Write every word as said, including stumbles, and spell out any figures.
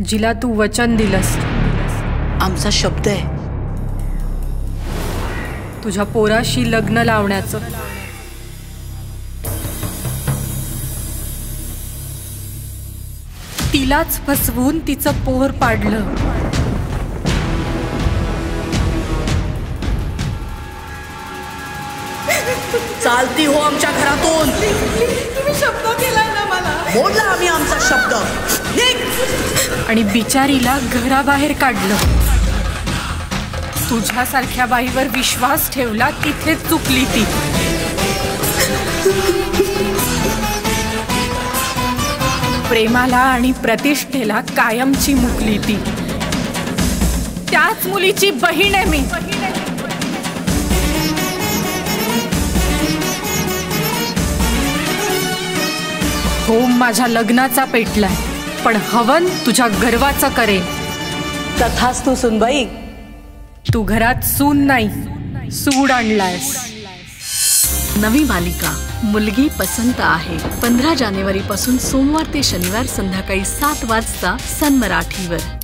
जिला तू वचन दिलंस, आमचा शब्द आहे तुझ्या पोराशी लग्न लावण्याचं. तिलाच फसवून तिचं पोर पाडलं. चालती हो आमच्या घरातून. तुम्ही शब्द केलाय ना मला. मोडला आम्ही आमचा शब्द. आणि बिचारीला घराबाहेर काढलं. तुझ्यासारख्या बाईवर विश्वास ठेवला तिथेच चुकली ती. प्रेमाला आणि प्रतिष्ठेला कायमची मुकली ती. त्याच मुलीची बहीण आहे मी. होम माझ्या लग्नाचा पेटलाय, पण हवन तुझ्या गर्वाचं करेन. तथास्तु सुनबाई. तू घरात सून नाही, सूड आणलायस. नवी मालिका मुलगी पसंत आहे पंधरा जानेवारी पासून सोमवार ते शनिवार संध्याकाळी सात वाजता सन मराठीवर.